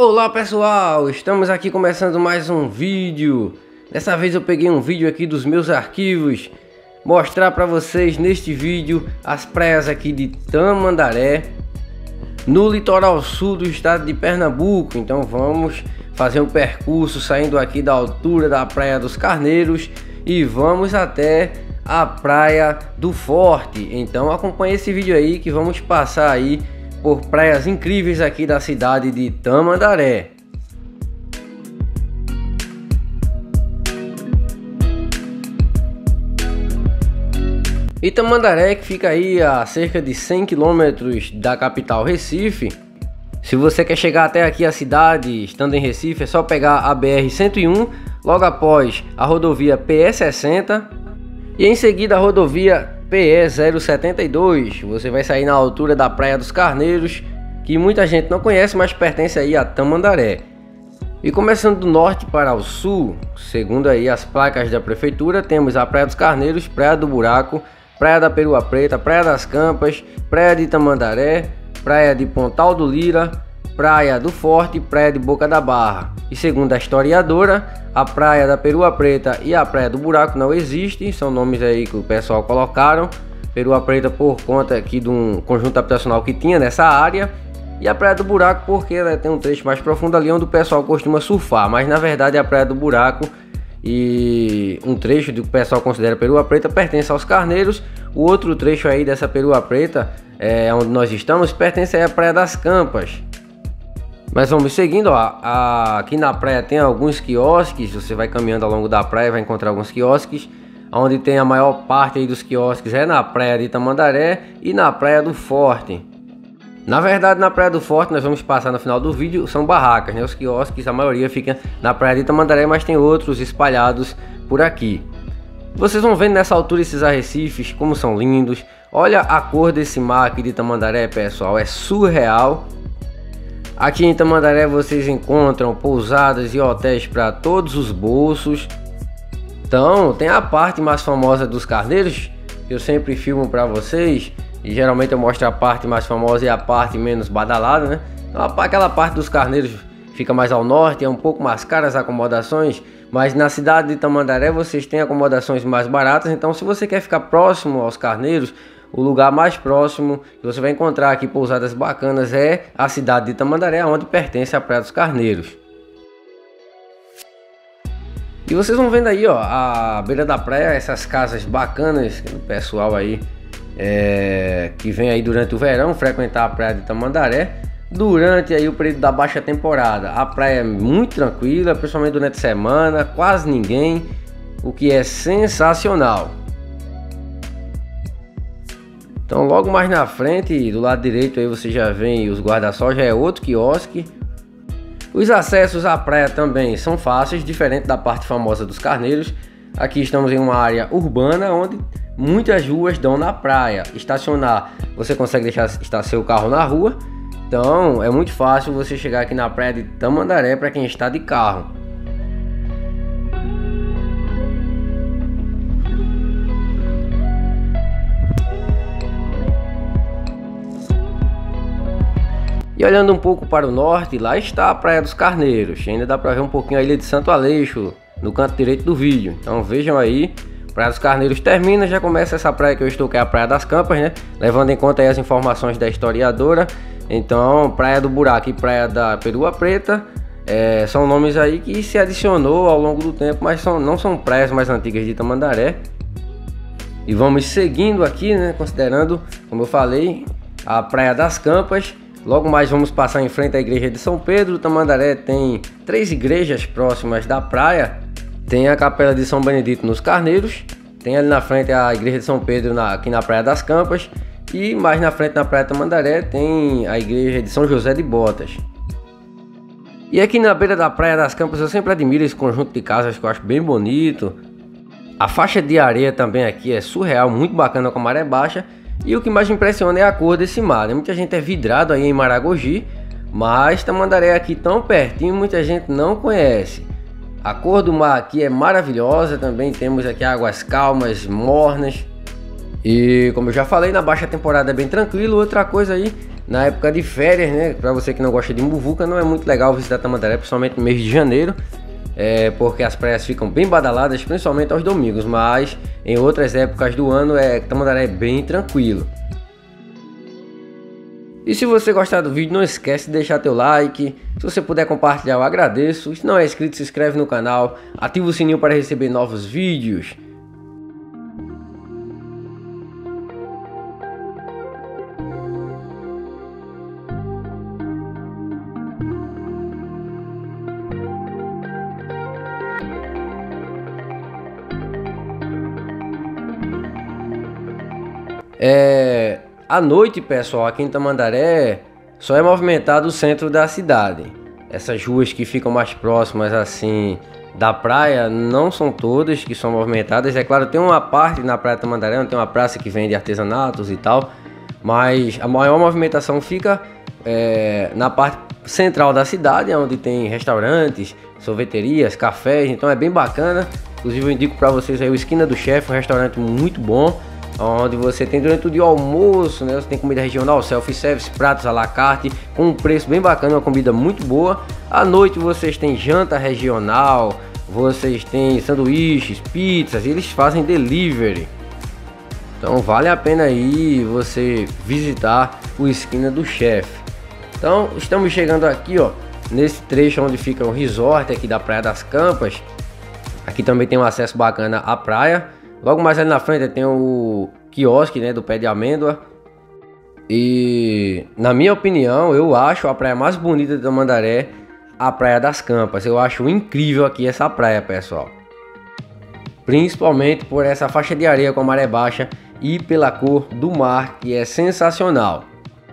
Olá pessoal, estamos aqui começando mais um vídeo. Dessa vez eu peguei um vídeo aqui dos meus arquivos, mostrar para vocês neste vídeo as praias aqui de Tamandaré, no litoral sul do estado de Pernambuco. Então vamos fazer um percurso saindo aqui da altura da Praia dos Carneiros e vamos até a Praia do Forte. Então acompanhe esse vídeo aí que vamos passar aí por praias incríveis aqui da cidade de Tamandaré. E Tamandaré, que fica aí a cerca de 100 km da capital Recife. Se você quer chegar até aqui a cidade, estando em Recife, é só pegar a BR-101, logo após a rodovia PE-60 e em seguida a rodovia PE-072. Você vai sair na altura da Praia dos Carneiros, que muita gente não conhece, mas pertence aí a Tamandaré. E começando do norte para o sul, segundo aí as placas da prefeitura, temos a Praia dos Carneiros, Praia do Buraco, Praia da Perua Preta, Praia das Campas, Praia de Tamandaré, Praia de Pontal do Lira, Praia do Forte, Praia de Boca da Barra. E segundo a historiadora, a Praia da Perua Preta e a Praia do Buraco não existem, são nomes aí que o pessoal colocaram. Perua Preta por conta aqui de um conjunto habitacional que tinha nessa área, e a Praia do Buraco porque ela tem um trecho mais profundo ali onde o pessoal costuma surfar, mas na verdade a Praia do Buraco e um trecho do que o pessoal considera Perua Preta pertence aos Carneiros. O outro trecho aí dessa Perua Preta, onde nós estamos, pertence aí à Praia das Campas. Mas vamos seguindo, ó. Aqui na praia tem alguns quiosques. Você vai caminhando ao longo da praia, vai encontrar alguns quiosques. Onde tem a maior parte aí dos quiosques é na Praia de Tamandaré e na Praia do Forte. Na verdade, na Praia do Forte, nós vamos passar no final do vídeo, são barracas, né? Os quiosques, a maioria fica na Praia de Tamandaré, mas tem outros espalhados por aqui. Vocês vão vendo nessa altura esses arrecifes, como são lindos. Olha a cor desse mar aqui de Tamandaré, pessoal, é surreal. Aqui em Tamandaré vocês encontram pousadas e hotéis para todos os bolsos. Então tem a parte mais famosa dos Carneiros, que eu sempre filmo para vocês. E geralmente eu mostro a parte mais famosa e a parte menos badalada, né? Então, aquela parte dos Carneiros fica mais ao norte, é um pouco mais caras as acomodações. Mas na cidade de Tamandaré vocês têm acomodações mais baratas. Então se você quer ficar próximo aos Carneiros, o lugar mais próximo que você vai encontrar aqui pousadas bacanas é a cidade de Tamandaré, onde pertence a Praia dos Carneiros. E vocês vão vendo aí, ó, a beira da praia, essas casas bacanas do pessoal aí que vem aí durante o verão frequentar a Praia de Tamandaré. Durante aí o período da baixa temporada, a praia é muito tranquila, principalmente durante a semana, quase ninguém, o que é sensacional. Então logo mais na frente, do lado direito aí você já vê os guarda-sol, já é outro quiosque. Os acessos à praia também são fáceis, diferente da parte famosa dos Carneiros. Aqui estamos em uma área urbana onde muitas ruas dão na praia. Estacionar, você consegue deixar estar seu carro na rua. Então é muito fácil você chegar aqui na Praia de Tamandaré para quem está de carro. E olhando um pouco para o norte, lá está a Praia dos Carneiros. Ainda dá para ver um pouquinho a ilha de Santo Aleixo no canto direito do vídeo. Então vejam aí, Praia dos Carneiros termina, já começa essa praia que eu estou, que é a Praia das Campas, né? Levando em conta aí as informações da historiadora. Então Praia do Buraco e Praia da Perua Preta são nomes aí que se adicionou ao longo do tempo, mas não são praias mais antigas de Tamandaré. E vamos seguindo aqui, né? Considerando, como eu falei, a Praia das Campas. Logo mais vamos passar em frente à igreja de São Pedro. Tamandaré tem 3 igrejas próximas da praia. Tem a capela de São Benedito nos Carneiros. Tem ali na frente a igreja de São Pedro aqui na Praia das Campas. E mais na frente na Praia de Tamandaré tem a igreja de São José de Botas. E aqui na beira da Praia das Campas eu sempre admiro esse conjunto de casas que eu acho bem bonito. A faixa de areia também aqui é surreal, muito bacana com a maré baixa. E o que mais impressiona é a cor desse mar, né? Muita gente é vidrado aí em Maragogi, mas Tamandaré aqui tão pertinho, muita gente não conhece. A cor do mar aqui é maravilhosa, também temos aqui águas calmas, mornas. E como eu já falei, na baixa temporada é bem tranquilo. Outra coisa aí, na época de férias, né? Para você que não gosta de muvuca, não é muito legal visitar Tamandaré, principalmente no mês de janeiro, porque as praias ficam bem badaladas, principalmente aos domingos, mas em outras épocas do ano Tamandaré é bem tranquilo. E se você gostar do vídeo, não esquece de deixar teu like. Se você puder compartilhar, eu agradeço. Se não é inscrito, se inscreve no canal, ativa o sininho para receber novos vídeos. À noite, pessoal, aqui em Tamandaré só é movimentado o centro da cidade. Essas ruas que ficam mais próximas assim da praia não são todas que são movimentadas. É claro, tem uma parte na praia de Tamandaré, onde tem uma praça que vende artesanatos e tal, mas a maior movimentação fica na parte central da cidade, onde tem restaurantes, sorveterias, cafés. Então é bem bacana. Inclusive eu indico para vocês aí o Esquina do Chefe, um restaurante muito bom, onde você tem durante o dia o almoço, né? Você tem comida regional, self-service, pratos à la carte, com um preço bem bacana, uma comida muito boa. À noite vocês têm janta regional, vocês têm sanduíches, pizzas, e eles fazem delivery. Então vale a pena aí você visitar o Esquina do Chefe. Então estamos chegando aqui, ó, nesse trecho onde fica o resort aqui da Praia das Campas. Aqui também tem um acesso bacana à praia. Logo mais ali na frente tem o quiosque, né, do Pé de Amêndoa. E na minha opinião, eu acho a praia mais bonita de Tamandaré a Praia das Campas. Eu acho incrível aqui essa praia, pessoal. Principalmente por essa faixa de areia com a maré baixa e pela cor do mar, que é sensacional.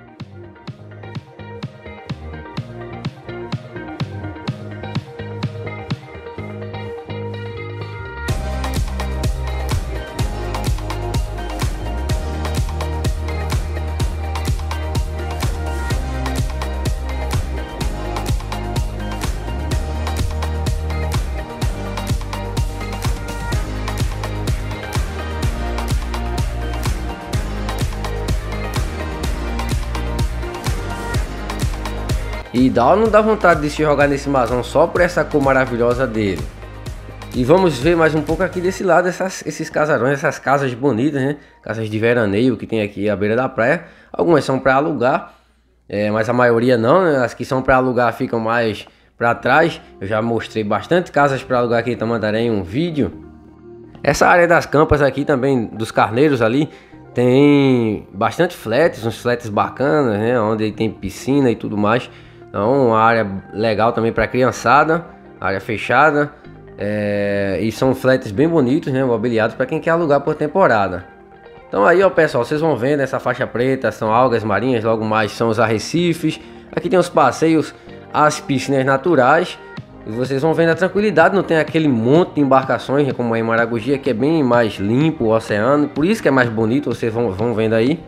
E dá ou não dá vontade de se jogar nesse marzão só por essa cor maravilhosa dele. E vamos ver mais um pouco aqui desse lado, esses casarões, essas casas bonitas, né? Casas de veraneio que tem aqui à beira da praia. Algumas são para alugar, mas a maioria não, né? As que são para alugar ficam mais para trás. Eu já mostrei bastante casas para alugar aqui em Tamandaré em um vídeo. Essa área das Campas aqui também, dos Carneiros ali, tem bastante flats, uns flats bacanas, né? Onde tem piscina e tudo mais. Então uma área legal também para criançada, área fechada, e são flats bem bonitos, né, mobiliados para quem quer alugar por temporada. Então aí, ó, pessoal, vocês vão vendo essa faixa preta, são algas marinhas, logo mais são os arrecifes. Aqui tem os passeios às piscinas naturais, e vocês vão vendo a tranquilidade, não tem aquele monte de embarcações, né, como em Maragogi, que é bem mais limpo o oceano, por isso que é mais bonito, vocês vão vendo aí.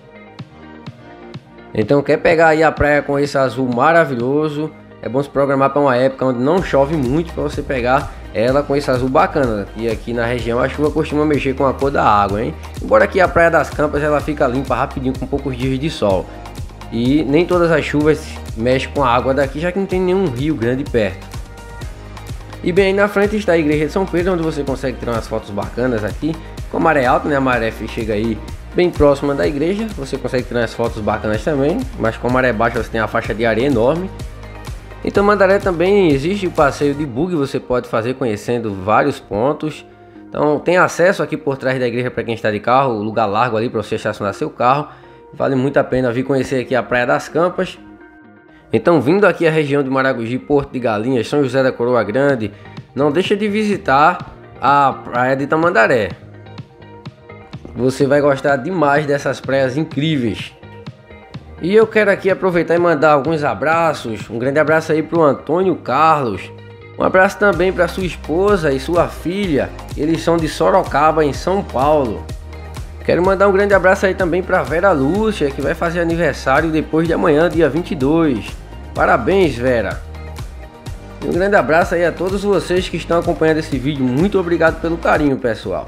Então quer pegar aí a praia com esse azul maravilhoso, é bom se programar para uma época onde não chove muito, para você pegar ela com esse azul bacana. E aqui na região a chuva costuma mexer com a cor da água, hein? Embora aqui a Praia das Campas ela fica limpa rapidinho com poucos dias de sol. E nem todas as chuvas mexem com a água daqui, já que não tem nenhum rio grande perto. E bem aí na frente está a Igreja de São Pedro, onde você consegue tirar umas fotos bacanas aqui. Com a maré alta, né? A maré chega aí bem próxima da igreja, você consegue tirar as fotos bacanas também, mas com a maré baixa você tem a faixa de areia enorme. Em Tamandaré também existe o passeio de buggy, você pode fazer conhecendo vários pontos. Então tem acesso aqui por trás da igreja para quem está de carro, lugar largo ali para você estacionar seu carro. Vale muito a pena vir conhecer aqui a Praia das Campas. Então vindo aqui a região de Maragogi, Porto de Galinhas, São José da Coroa Grande, não deixa de visitar a Praia de Tamandaré. Você vai gostar demais dessas praias incríveis. E eu quero aqui aproveitar e mandar alguns abraços. Um grande abraço aí para o Antônio Carlos. Um abraço também para sua esposa e sua filha. Eles são de Sorocaba, em São Paulo. Quero mandar um grande abraço aí também para Vera Lúcia, que vai fazer aniversário depois de amanhã, dia 22. Parabéns, Vera. E um grande abraço aí a todos vocês que estão acompanhando esse vídeo. Muito obrigado pelo carinho, pessoal.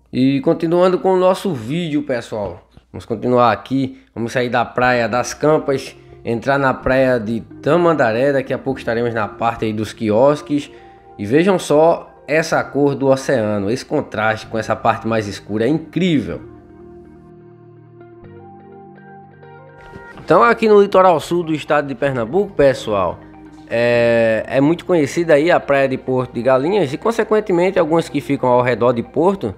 E continuando com o nosso vídeo, pessoal, vamos continuar aqui, vamos sair da praia das Campas, entrar na praia de Tamandaré. Daqui a pouco estaremos na parte aí dos quiosques. E vejam só essa cor do oceano, esse contraste com essa parte mais escura é incrível. Então aqui no litoral sul do estado de Pernambuco, pessoal, é muito conhecida aí a praia de Porto de Galinhas e consequentemente algumas que ficam ao redor de Porto.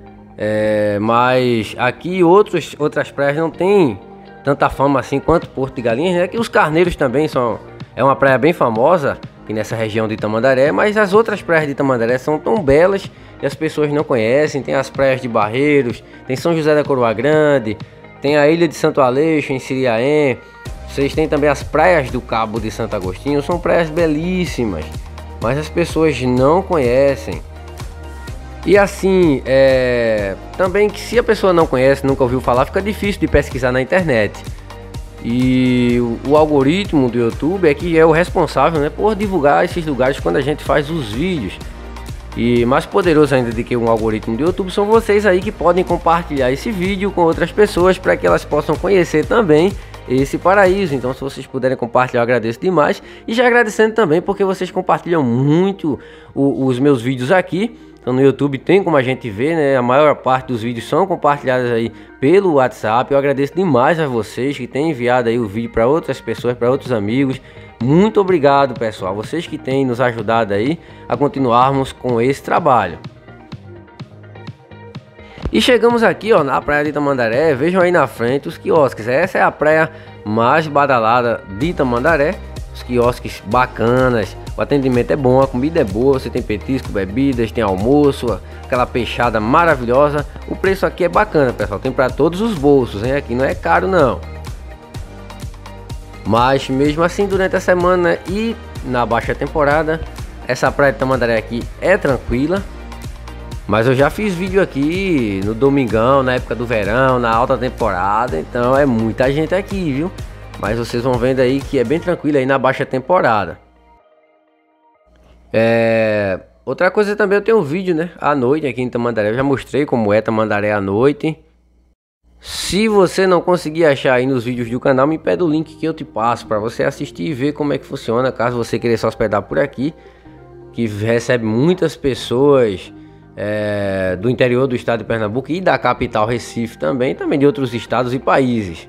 Mas aqui outras praias não tem tanta fama assim quanto Porto de Galinhas, né? Que os Carneiros também é uma praia bem famosa aqui nessa região de Tamandaré, mas as outras praias de Tamandaré são tão belas e as pessoas não conhecem. Tem as praias de Barreiros, tem São José da Coroa Grande, tem a ilha de Santo Aleixo em Siriaém. Vocês têm também as praias do Cabo de Santo Agostinho, são praias belíssimas, mas as pessoas não conhecem. E assim, também que se a pessoa não conhece, nunca ouviu falar, fica difícil de pesquisar na internet. E o algoritmo do YouTube é que é o responsável, né, por divulgar esses lugares quando a gente faz os vídeos. E mais poderoso ainda do que um algoritmo do YouTube são vocês aí que podem compartilhar esse vídeo com outras pessoas para que elas possam conhecer também esse paraíso. Então se vocês puderem compartilhar, eu agradeço demais. E já agradecendo também porque vocês compartilham muito os meus vídeos aqui. Então no YouTube tem como a gente ver, né? A maior parte dos vídeos são compartilhados aí pelo WhatsApp. Eu agradeço demais a vocês que têm enviado aí o vídeo para outras pessoas, para outros amigos. Muito obrigado, pessoal. Vocês que têm nos ajudado aí a continuarmos com esse trabalho. E chegamos aqui, ó, na praia de Tamandaré. Vejam aí na frente os quiosques. Essa é a praia mais badalada de Tamandaré. Os quiosques bacanas, o atendimento é bom, a comida é boa, você tem petisco, bebidas, tem almoço, aquela peixada maravilhosa. O preço aqui é bacana, pessoal, tem para todos os bolsos, hein? Aqui não é caro não. Mas mesmo assim, durante a semana e na baixa temporada, essa praia de Tamandaré aqui é tranquila. Mas eu já fiz vídeo aqui no domingão, na época do verão, na alta temporada, então é muita gente aqui, viu? Mas vocês vão vendo aí que é bem tranquilo aí na baixa temporada. Outra coisa também, eu tenho um vídeo, né, à noite aqui em Tamandaré. Eu já mostrei como é Tamandaré à noite. Se você não conseguir achar aí nos vídeos do canal, me pede o link que eu te passo para você assistir e ver como é que funciona, caso você queira se hospedar por aqui, que recebe muitas pessoas do interior do estado de Pernambuco e da capital Recife também de outros estados e países.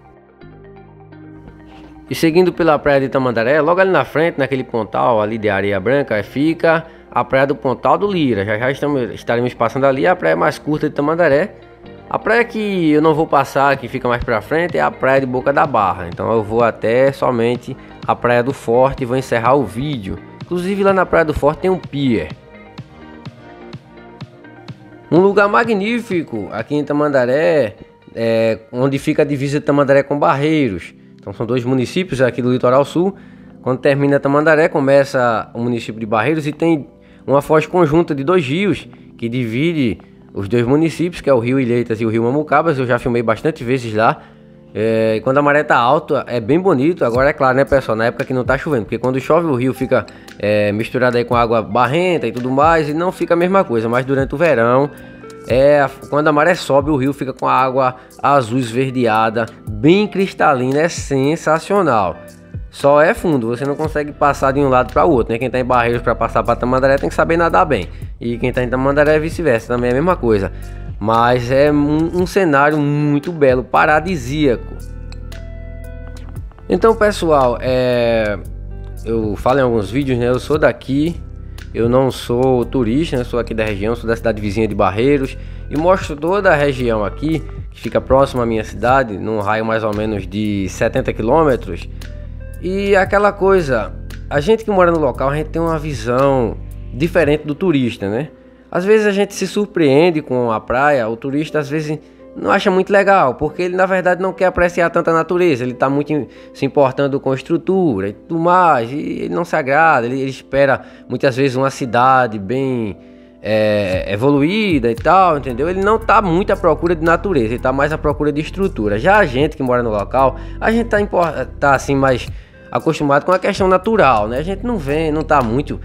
E seguindo pela praia de Tamandaré, logo ali na frente, naquele pontal ali de areia branca, fica a praia do Pontal do Lira. Já estaremos passando ali a praia mais curta de Tamandaré. A praia que eu não vou passar, que fica mais pra frente, é a praia de Boca da Barra. Então eu vou até somente a praia do Forte e vou encerrar o vídeo. Inclusive lá na praia do Forte tem um pier. Um lugar magnífico aqui em Tamandaré, onde fica a divisa de Tamandaré com Barreiros. Então são dois municípios aqui do litoral sul. Quando termina Tamandaré, começa o município de Barreiros e tem uma foz conjunta de dois rios que divide os dois municípios, que é o Rio Ilhétas e o Rio Mamucabas. Eu já filmei bastante vezes lá. E quando a maré tá alta é bem bonito. Agora é claro, né, pessoal, na época que não tá chovendo, porque quando chove o rio fica misturado aí com água barrenta e tudo mais e não fica a mesma coisa. Mas durante o verão, quando a maré sobe, o rio fica com a água azul esverdeada, bem cristalina, é sensacional. Só é fundo, você não consegue passar de um lado para o outro, né? Quem tá em Barreiros para passar para Tamandaré tem que saber nadar bem. E quem tá em Tamandaré vice-versa, também é a mesma coisa. Mas é um cenário muito belo, paradisíaco. Então, pessoal, eu falo em alguns vídeos, né? Eu sou daqui, eu não sou turista, né? Sou aqui da região, sou da cidade vizinha de Barreiros. E mostro toda a região aqui, que fica próxima à minha cidade, num raio mais ou menos de 70 quilômetros. E aquela coisa, a gente que mora no local, a gente tem uma visão diferente do turista, né? Às vezes a gente se surpreende com a praia, o turista às vezes não acha muito legal, porque ele na verdade não quer apreciar tanta natureza, ele está muito se importando com a estrutura e tudo mais, e ele não se agrada, ele espera muitas vezes uma cidade bem evoluída e tal, entendeu? Ele não está muito à procura de natureza, ele está mais à procura de estrutura. Já a gente que mora no local, a gente tá assim mais acostumado com a questão natural, né? A gente não está muito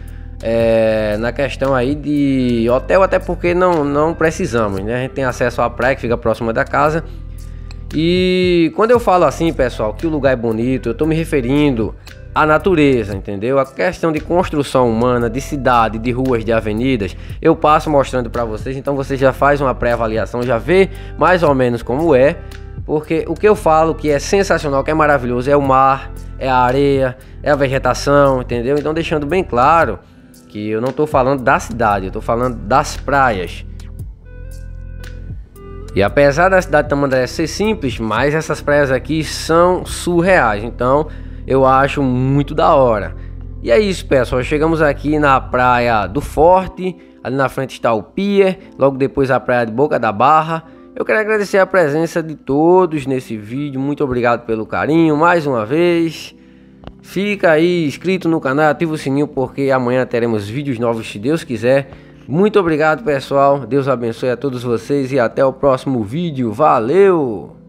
na questão aí de hotel, até porque não precisamos, né? A gente tem acesso à praia que fica próxima da casa. E quando eu falo assim, pessoal, que o lugar é bonito, eu tô me referindo à natureza, entendeu? A questão de construção humana, de cidade, de ruas, de avenidas, eu passo mostrando para vocês, então você já faz uma pré-avaliação, já vê mais ou menos como é. Porque o que eu falo que é sensacional, que é maravilhoso, é o mar, é a areia, é a vegetação, entendeu? Então deixando bem claro que eu não tô falando da cidade, eu tô falando das praias. E apesar da cidade de Tamandaré ser simples, mas essas praias aqui são surreais, então eu acho muito da hora. E é isso, pessoal, chegamos aqui na praia do Forte, ali na frente está o Pier, logo depois a praia de Boca da Barra. Eu quero agradecer a presença de todos nesse vídeo, muito obrigado pelo carinho, mais uma vez. Fica aí inscrito no canal, ativa o sininho porque amanhã teremos vídeos novos se Deus quiser. Muito obrigado, pessoal, Deus abençoe a todos vocês e até o próximo vídeo, valeu!